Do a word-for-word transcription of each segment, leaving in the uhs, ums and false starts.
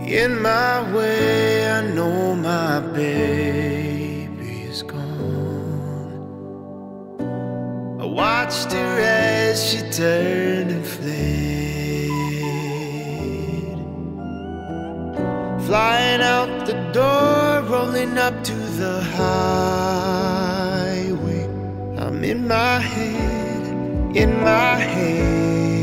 in my way. I know my baby is gone. I watched her as she turned and fled, flying out the door, rolling up to the highway. I'm in my head, in my head.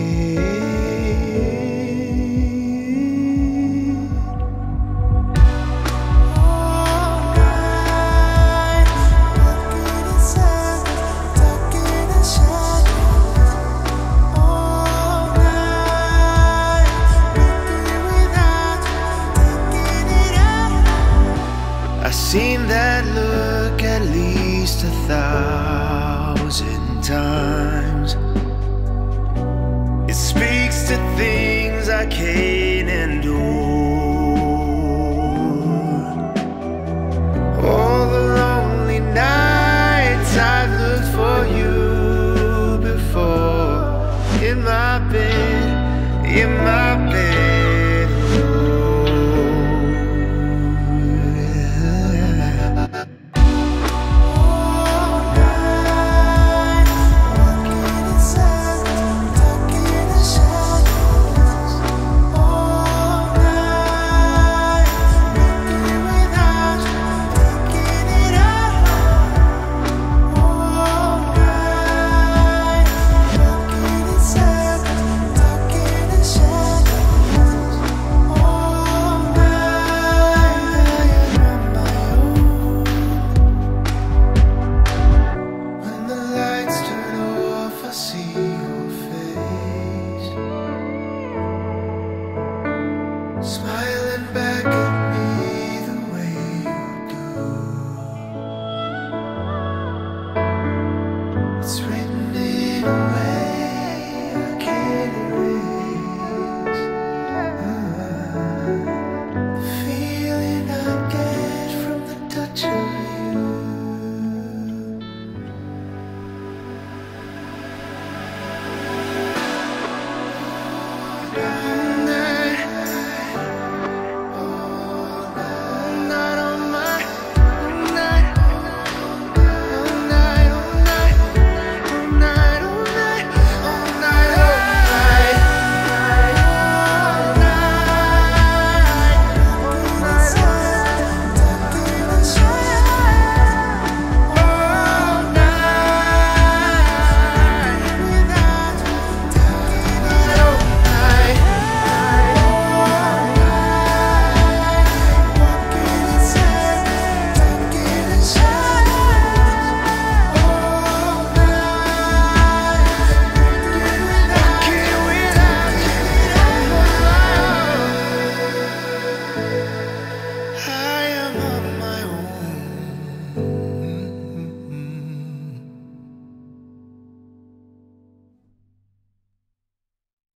I've seen that look at least a thousand times. It speaks to things I can't endure.